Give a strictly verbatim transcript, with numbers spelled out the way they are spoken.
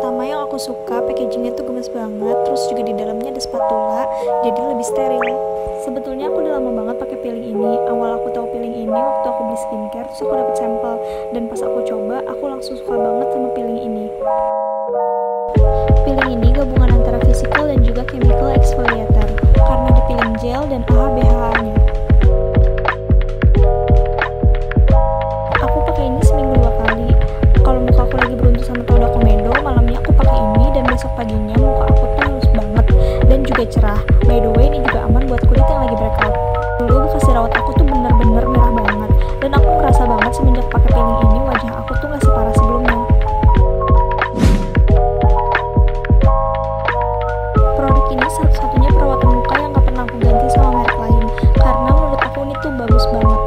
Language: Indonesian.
Pertama yang aku suka, packagingnya tuh gemes banget, terus juga di dalamnya ada spatula, jadi lebih steril. Sebetulnya aku udah lama banget pakai peeling ini. Awal aku tahu peeling ini waktu aku beli skincare, terus aku dapet sampel, dan pas aku coba, aku langsung suka banget sama peeling ini. Peeling ini gabungan antara physical dan juga chemical exfoliator, karena ada peeling gel dan A H B H A-nya. Aku pakai ini seminggu dua kali. Kalau muka aku lagi beruntung sama Tauda Komedo, malamnya aku pakai ini dan besok paginya muka aku tuh halus banget dan juga cerah. By the way, ini juga aman buat kulit yang lagi breakout. Dulu bekas jerawat aku tuh bener-bener merah banget, dan aku ngerasa banget semenjak pakai peeling ini wajah aku tuh gak separah sebelumnya. Produk ini satu-satunya perawatan muka yang gak pernah aku ganti sama merek lain, karena menurut aku ini tuh bagus banget.